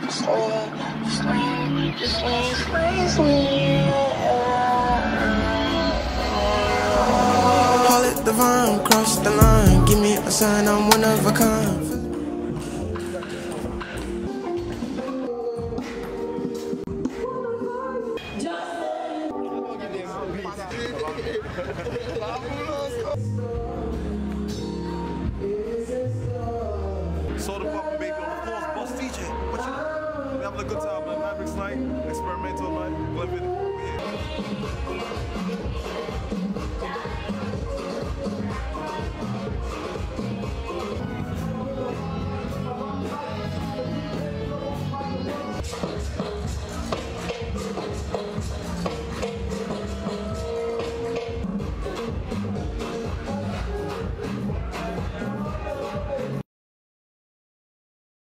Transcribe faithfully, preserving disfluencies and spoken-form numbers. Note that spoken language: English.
Just squeeze me. Call it divine, cross the line. Give me a sign, I'm one of a kind. Soda Papa Baby on the floor, boss D J. What you know? We having a good time, man. Mavericks Night, experimental night, Glenfiddich.